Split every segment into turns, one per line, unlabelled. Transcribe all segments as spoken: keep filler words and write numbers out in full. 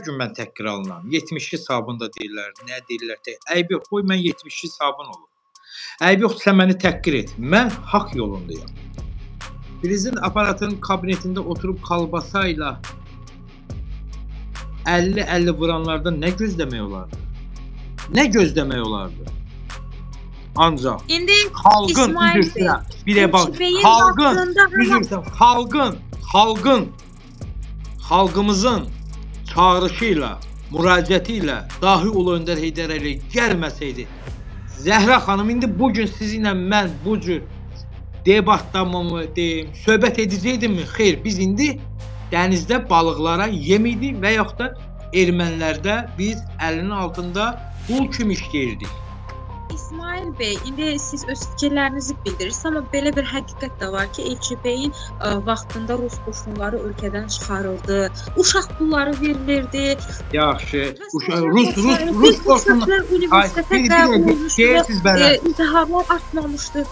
gün mən təhqir alınam. yetmişli sabun da deyirlər, nə deyirlər, əyb yox, qoy mən yetmişli sabun olum. Əyb yox, sən məni təhqir et. Mən haqq yolundayam. Prezident aparatının kabinetində oturub kalbasa ilə əlli əlli vuranlardan nə gözləmək olardı? Nə gözləmək olardı? Ancaq
İndi
xalqın üzrə birə bax, xalqın üzrə, xalqın, xalqın, xalqımızın çağrışı ilə, müraciəti ilə dahi Ulu Öndər Heydər Əliyev gəlməsəydi, Zəhra xanım, indi bugün sizinlə mən bu cür debatlamamı deyim, söhbət edəcəkdimmi? Xeyr, biz indi dənizdə balıqlara yem idi və yaxud da ermənilərdə biz əlinin altında qul kimi işləyirdik.
İsmail bəy, indi siz öz fikirlərinizi bildirirsiniz, amma belə bir həqiqət də var ki, Elçi bəyin vaxtında Rus qoşunları ölkədən çıxarıldı, uşaq pulları verilirdi.
Yaxşı, Rus, Rus, Rus qoşunları
universitetə qəbul olmuşdu, intiharlar artmamışdı.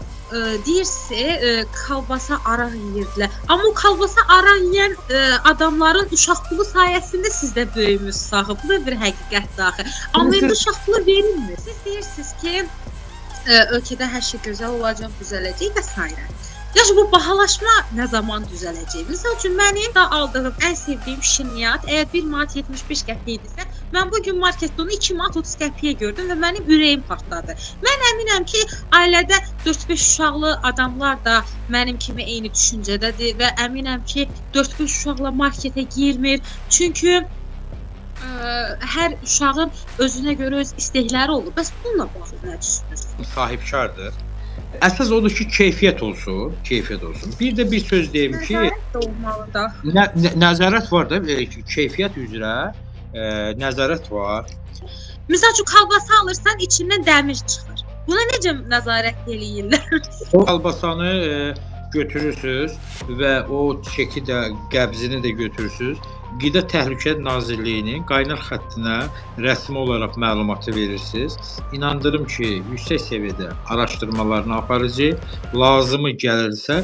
Deyirsə, kalbasa araq yeyirdilər. Amma o kalbasa araq yeyən adamların uşaq pulu sayəsində siz də böyümüz sağıb. Bu da bir həqiqətdir axı. Amma indi uşaq pulu verilmir. Siz deyirsiniz ki, ölkədə hər şey gözəl olacaq, düzələcək və s. Yaxşı, bu bahalaşma nə zaman düzələcək? Misal üçün, mənim də aldığım ən sevdiyim şirniyyat, əgər bir manat yetmiş beş qəpiyə idisə, mən bugün marketdə onu iki manat otuz qəpiyə gördüm və mənim ürəyim partladı. Mən əminəm ki, ailədə dörd beş uşaqlı adamlar da mənim kimi eyni düşüncədədir və əminəm ki, dörd beş uşaqla marketə girmir. Çünki ə, hər uşağın özünə görə öz istəkləri olur. Bəs bununla bağlı nə düşünürsünüz?
Sahibkardır. Əsas odur ki, keyfiyyət olsun, keyfiyyət olsun. Bir də bir söz deyim ki,
nəzarət olmalıdır.
Nə, nə, nəzarət var da, keyfiyyət üzrə e, nəzarət var.
Misal üçün, kalbasa alırsan, içindən dəmir çıxır. Buna necə nəzarət eləyirlər?
O kalbasanı e, götürürsünüz və o çeki də, qəbzini də götürürsünüz. Qida Təhlükəsizliyi Nazirliyinin qaynar xəttinə rəsmi olaraq məlumatı verirsiniz. İnandırım ki, yüksək səviyyədə araşdırmalarını aparıcı, lazımı gəlirsə...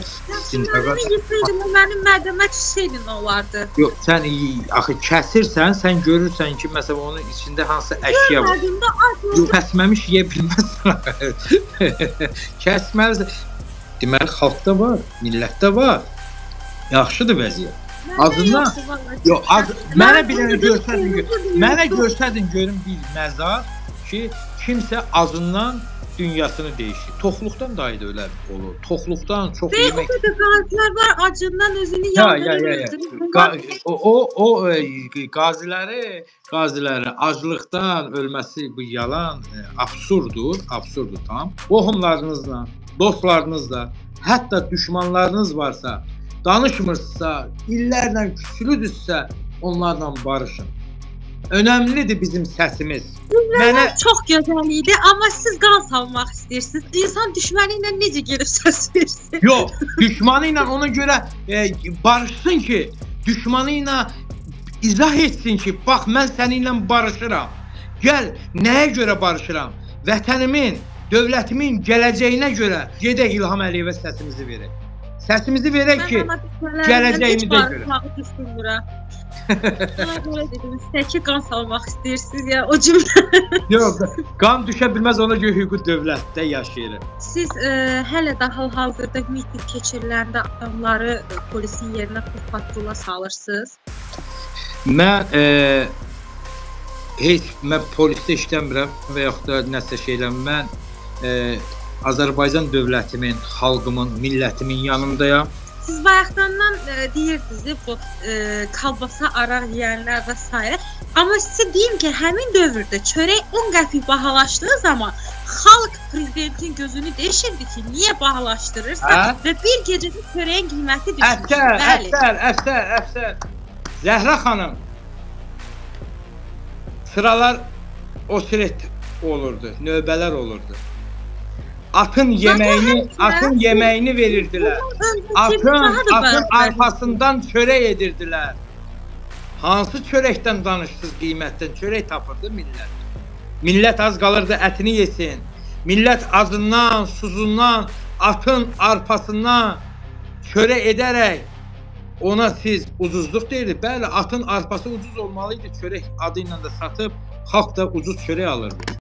Mənim mədəmət Hüseynin olardı.
Yox, sən axı kəsirsən, sən görürsən ki, məsələn, onun içində hansı əşya var. Yox, kəsməmiş yeyə bilməzsən. Kəsməlisən. Deməli, xalqda var, millətdə var. Yaxşıdır vəziyyət. Azından, yox, az, mənə bir dənə görsədin, mənə görsədin görüm bir məzar ki, kimsə azından dünyasını dəyişir. Toxluqdan da ayda ölər olur. Toxluqdan çox yemək...
Beyxudə qazilər var, acından özünü yandırır.
O, o, o qaziləri, qaziləri aclıqdan ölməsi bu yalan, absurdur, absurdur tam. Qohumlarınızla, dostlarınızla, hətta düşmanlarınız varsa, danışmırsa, illərlə küsülüdürsə, onlarla barışın. Önəmlidir bizim səsimiz.
Mənə çox gözəl idi, amma siz qan salmaq istəyirsiniz. İnsan düşməni ilə necə gedib söz versin?
Yox, düşmanı ilə ona görə e, barışsın ki, düşmanı ilə izah etsin ki, bax, mən səninlə barışıram. Gəl, nəyə görə barışıram? Vətənimin, dövlətimin gələcəyinə görə gedək İlham Əliyevə səsimizi verək. Səsimizi verək ki, gələcəyimizə görə.
Buna görə dedim, istəki qan salmaq istəyirsiniz ya, o cümlə.
Yox, qan düşə bilməz, ona görə hüquq dövlətdə yaşayırıq.
Siz e, hələ də hal-hazırda miting keçiriləndə adamları e, polisin yerinə patrulla salırsınız?
Mən e, heç mən polisdə işləmirəm və yaxud da nəsə şeylə mən e, Azərbaycan dövlətimin, xalqımın, millətimin yanındayam.
Siz bayaqdandan e, deyirdiniz, bu e, kalbasa araq yeyənlər və s. Amma sizə deyim ki, həmin dövrdə çörək on qəpik bahalaşdığı zaman xalq prezidentin gözünü deşirdi ki, niyə bahalaşdırırsa hə? Və bir gecədə çörəyin qiyməti düşmüş.
Əfsər, əfsər, əfsər, əfsər. Zəhra xanım, sıralar o siret olurdu, növbələr olurdu. Atın yeməyini, atın yeməyini verirdilər. Atın, atın arxasından çörək edirdilər. Hansı çörəkdən danışsız qiymətdən? Çörək tapırdı millət. Millət az qalırdı ətini yesin. Millət azından, suzundan, atın arpasından çörək edərək ona siz ucuzluq deyirsiniz. Bəli, atın arpası ucuz olmalı idi. Çörək adı ilə də satıb xalq da ucuz çörək alırdı.